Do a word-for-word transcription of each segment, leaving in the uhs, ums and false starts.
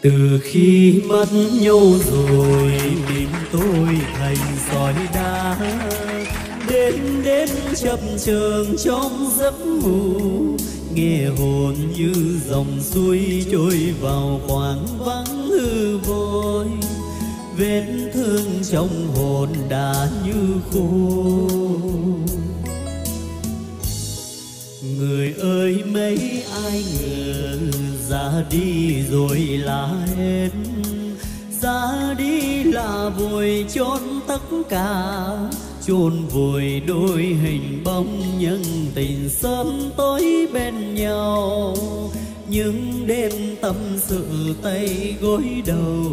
Từ khi mất nhau rồi mình tôi thành sỏi đá, đêm đêm chập chờn trong giấc ngủ, nghe hồn như dòng suối trôi vào khoảng vắng hư vôi. Vết thương trong hồn đã như khô. Người ơi mấy ai ngờ ra đi rồi là hết, ra đi là vùi chôn tất cả, chôn vùi đôi hình bóng nhân tình sớm tối bên nhau. Những đêm tâm sự tay gối đầu,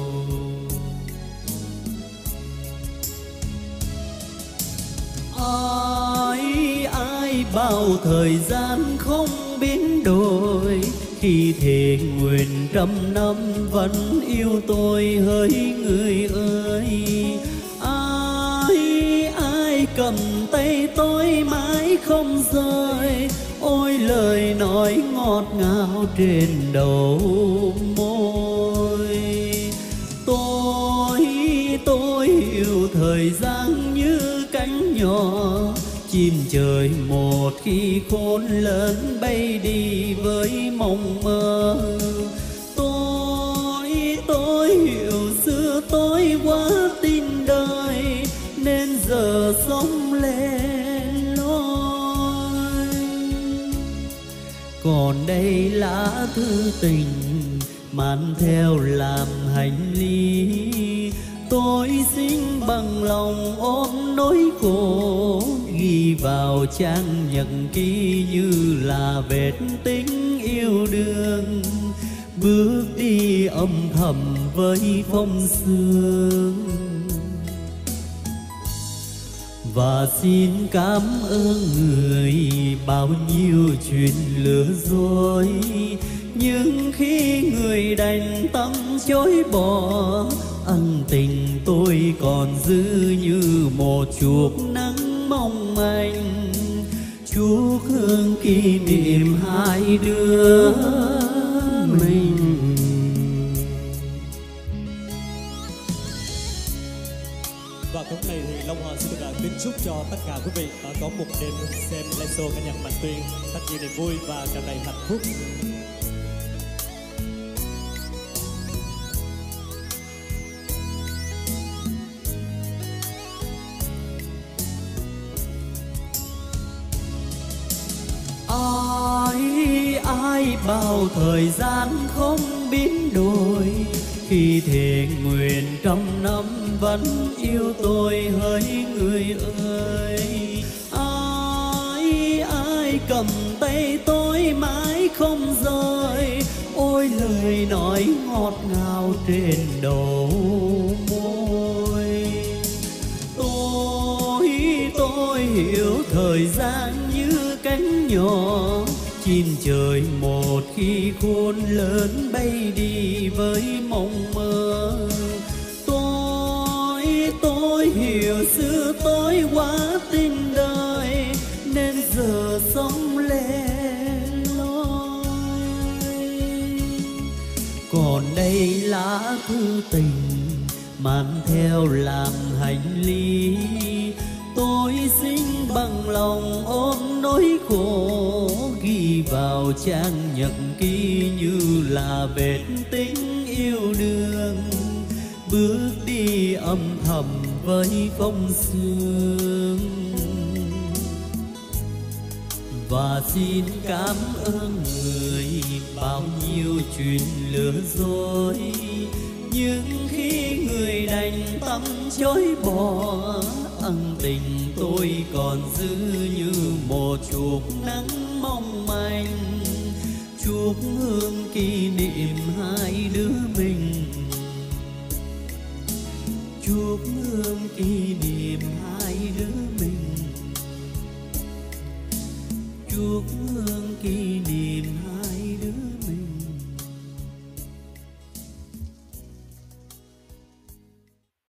ai ai bao thời gian không biến đổi, khi thề nguyện trăm năm vẫn yêu tôi hỡi người ơi. Ai ai cầm tay tôi mãi không rời, ôi lời nói ngọt ngào trên đầu môi. Tôi tôi hiểu thời gian như cánh nhỏ, chim trời một khi khôn lớn bay đi với mộng mơ. Tôi tôi hiểu xưa tôi quá tin đời, nên giờ sống lên lối. Còn đây lá thư tình mang theo làm hành lý, tôi xin bằng lòng ôm nỗi khổ, ghi vào trang nhật ký như là vết tình yêu đương, bước đi âm thầm với phong sương. Và xin cảm ơn người bao nhiêu chuyện lừa dối, nhưng khi người đành tâm chối bỏ, ân tình tôi còn giữ như một chuộc nắng mong manh, chuốc hương kỷ niệm hai đứa mình. Và hôm nay thì Long Hòa xin được kính chúc cho tất cả quý vị có một đêm xem live show ca nhạc Mạnh Tuyên thật nhiều niềm vui và tràn đầy hạnh phúc. Ai ai bao thời gian không biến đổi, khi thề nguyện trăm năm vẫn yêu tôi hỡi người ơi. Ai ai cầm tay tôi mãi không rời, ôi lời nói ngọt ngào trên đầu môi. Tôi tôi hiểu thời gian như cánh nhỏ, chim trời một khi khôn lớn bay đi với mộng mơ. Tôi tôi hiểu xưa tôi quá tin đời, nên giờ sống lên lối. Còn đây lá thư tình mang theo làm hành lý, tôi xin bằng lòng ôm nỗi khổ, ghi vào trang nhật ký như là vết tình yêu đương, bước đi âm thầm với phong sương. Và xin cảm ơn người bao nhiêu chuyện lừa dối, nhưng khi người đành tâm chối bỏ, ân tình tôi còn giữ như một chuộc nắng mong manh, chuốc hương kỷ niệm hai đứa mình, chuốc hương kỷ niệm hai đứa mình, chuốc hương kỷ niệm hai